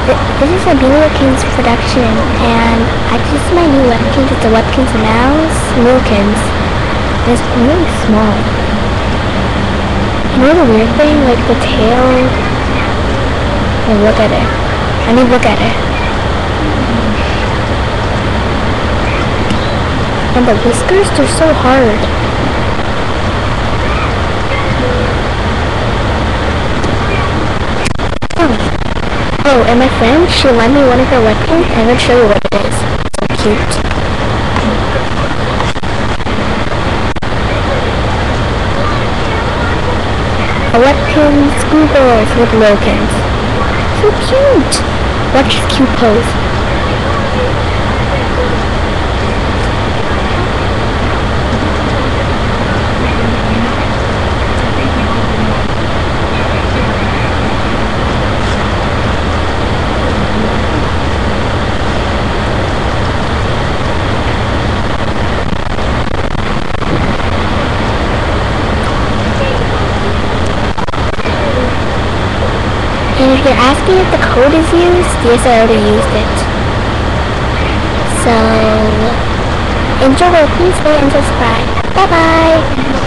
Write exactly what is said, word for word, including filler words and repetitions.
Th this is a Webkinz production, and I just my new Webkinz. It's a Webkinz mouse, Wilkins. It's really small. You know the weird thing? Like the tail. Oh, look at it. I mean, look at it. And the whiskers, they're so hard. Oh. Oh, and my friend, she lent me one of her Webkinz, and I'm gonna show you what it is. So cute. A Webkinz Googles with Wilkins. So cute! Watch this cute pose. And if you're asking if the code is used, yes, I already used it. So, enjoy, please rate and subscribe. Bye bye!